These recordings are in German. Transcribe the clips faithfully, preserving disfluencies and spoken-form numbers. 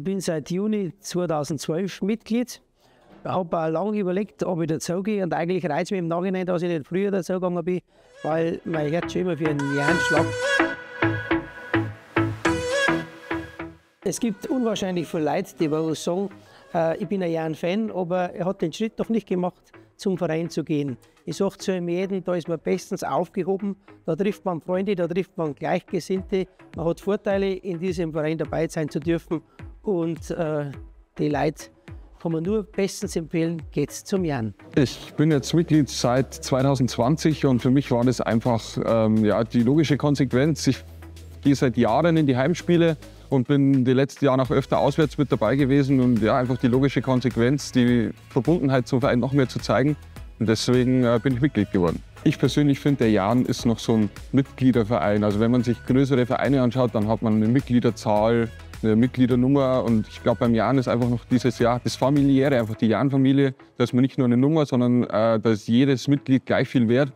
Ich bin seit Juni zweitausendzwölf Mitglied. Ich habe auch lange überlegt, ob ich dazugehe. Und eigentlich reizt es mich im Nachhinein, dass ich nicht früher dazugegangen bin, weil mein Herz schon immer für einen Jan schlagt. Es gibt unwahrscheinlich viele Leute, die uns sagen, äh, ich bin ein Jan-Fan, aber er hat den Schritt noch nicht gemacht, zum Verein zu gehen. Ich sage zu ihm jeden, da ist man bestens aufgehoben, da trifft man Freunde, da trifft man Gleichgesinnte. Man hat Vorteile, in diesem Verein dabei sein zu dürfen. Und äh, die Leute kann man nur bestens empfehlen, geht's zum Jan. Ich bin jetzt Mitglied seit zweitausendzwanzig und für mich war das einfach ähm, ja, die logische Konsequenz. Ich gehe seit Jahren in die Heimspiele und bin die letzten Jahre auch öfter auswärts mit dabei gewesen. Und ja, einfach die logische Konsequenz, die Verbundenheit zum Verein noch mehr zu zeigen. Und deswegen äh, bin ich Mitglied geworden. Ich persönlich finde, der Jan ist noch so ein Mitgliederverein. Also wenn man sich größere Vereine anschaut, dann hat man eine Mitgliederzahl, eine Mitgliedernummer. Und ich glaube, beim Jan ist einfach noch dieses, ja, das Familiäre, einfach die Jan-Familie. Da ist man nicht nur eine Nummer, sondern äh, da ist jedes Mitglied gleich viel wert.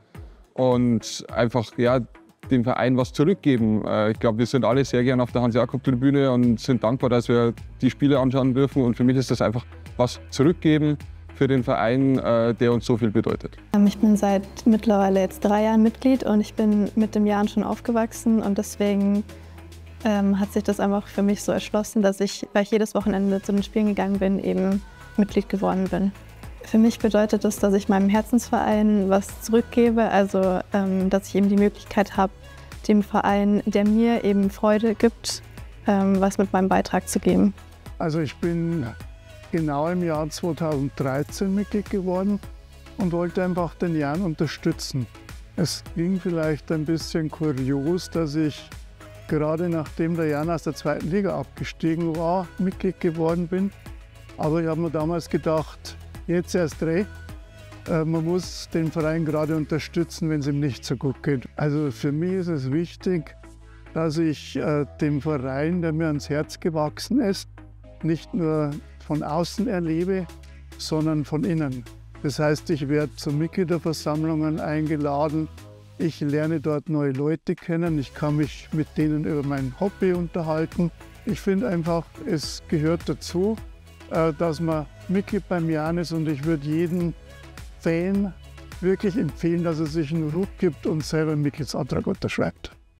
Und einfach, ja, dem Verein was zurückgeben. Äh, ich glaube, wir sind alle sehr gern auf der Hans-Jakob-Tribüne und sind dankbar, dass wir die Spiele anschauen dürfen. Und für mich ist das einfach was zurückgeben für den Verein, äh, der uns so viel bedeutet. Ich bin seit mittlerweile jetzt drei Jahren Mitglied und ich bin mit dem Jan schon aufgewachsen und deswegen ähm, hat sich das einfach für mich so erschlossen, dass ich, weil ich jedes Wochenende zu den Spielen gegangen bin, eben Mitglied geworden bin. Für mich bedeutet das, dass ich meinem Herzensverein was zurückgebe, also ähm, dass ich eben die Möglichkeit habe, dem Verein, der mir eben Freude gibt, ähm, was mit meinem Beitrag zu geben. Also ich bin genau im Jahr zweitausenddreizehn Mitglied geworden und wollte einfach den Jan unterstützen. Es ging vielleicht ein bisschen kurios, dass ich gerade nachdem der Jan aus der zweiten Liga abgestiegen war, Mitglied geworden bin. Aber ich habe mir damals gedacht, jetzt erst recht, äh, man muss den Verein gerade unterstützen, wenn es ihm nicht so gut geht. Also für mich ist es wichtig, dass ich äh, den Verein, der mir ans Herz gewachsen ist, nicht nur von außen erlebe, sondern von innen. Das heißt, ich werde zu Mitgliederversammlungen eingeladen. Ich lerne dort neue Leute kennen. Ich kann mich mit denen über mein Hobby unterhalten. Ich finde einfach, es gehört dazu, dass man Mitglied beim Jan ist, und ich würde jedem Fan wirklich empfehlen, dass er sich einen Ruck gibt und selber einen Mitgliedsantrag unterschreibt.